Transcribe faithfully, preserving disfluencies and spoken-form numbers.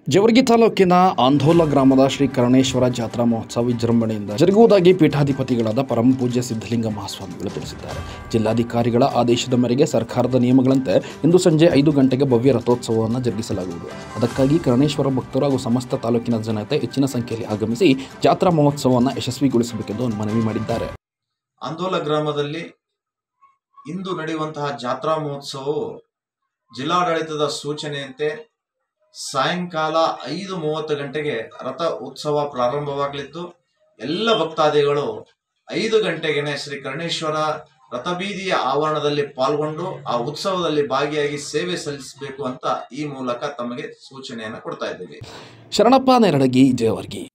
ಜೇವರ್ಗಿ ತಾಲೂಕಿನ ಆಂಧೋಲ ಗ್ರಾಮದ ಶ್ರೀ ಕರ್ಣೇಶ್ವರ ಜಾತ್ರಾ ಮಹೋತ್ಸವ ವಿಜೃಂಭಣೆಯಿಂದ ಜರುಗುವುದಾಗಿ ಪೀಠಾಧಿಪತಿಗಳಾದ ಪರಮ ಪೂಜ್ಯ ಸಿದ್ಧಲಿಂಗ ಮಹಾಸ್ವಾಮಿಗಳು ತಿಳಿಸಿದ್ದಾರೆ. ಜಿಲ್ಲಾಧಿಕಾರಿಗಳ ಆದೇಶದ ಮೇರೆಗೆ ಸರ್ಕಾರದ ನಿಯಮಗಳಂತೆ ಇಂದು ಸಂಜೆ ಐದು ಗಂಟೆಗೆ ಭವ್ಯ ರಥೋತ್ಸವವನ್ನು ಜರುಗಿಸಲಾಗುವುದು. ಅದಕ್ಕಾಗಿ ಕರ್ಣೇಶ್ವರ ಭಕ್ತರು ಹಾಗೂ ಸಮಸ್ತ ತಾಲೂಕಿನ ಜನತೆ ಹೆಚ್ಚಿನ ಸಂಖ್ಯೆಯಲ್ಲಿ ಆಗಮಿಸಿ ಜಾತ್ರಾ ಮಹೋತ್ಸವವನ್ನು ಯಶಸ್ವಿಗೊಳಿಸಬೇಕೆಂದು ಮನವಿ ಮಾಡಿದ್ದಾರೆ. ಆಂಧೋಲ ಗ್ರಾಮದಲ್ಲಿ ಇಂದು ನಡೆಯುವಂತಹ ಜಾತ್ರಾ ಮಹೋತ್ಸವವು ಜಿಲ್ಲಾಡಳಿತದ ಸೂಚನೆಯಂತೆ ಸಾಯಂಕಾಲ ಐದು ಮೂವತ್ತು ಗಂಟೆಗೆ ರಥ ಉತ್ಸವ ಪ್ರಾರಂಭವಾಗಲಿದ್ದು, ಎಲ್ಲ ಭಕ್ತಾದಿಗಳು ಐದು ಗಂಟೆಗೆ ಶ್ರೀ ಕರ್ಣೇಶ್ವರ ರಥಬೀದಿಯ ಆವರಣದಲ್ಲಿ ಪಾಲ್ಗೊಂಡು ಆ ಉತ್ಸವದಲ್ಲಿ ಭಾಗಿಯಾಗಿ ಸೇವೆ ಸಲ್ಲಿಸಬೇಕು ಅಂತ ಈ ಮೂಲಕ ತಮಗೆ ಸೂಚನೆಯನ್ನು ಕೊಡ್ತಾ ಇದ್ದೀವಿ. ಶರಣಪ್ಪ ನೆರಡಗಿ, ಜೇವರ್ಗಿ.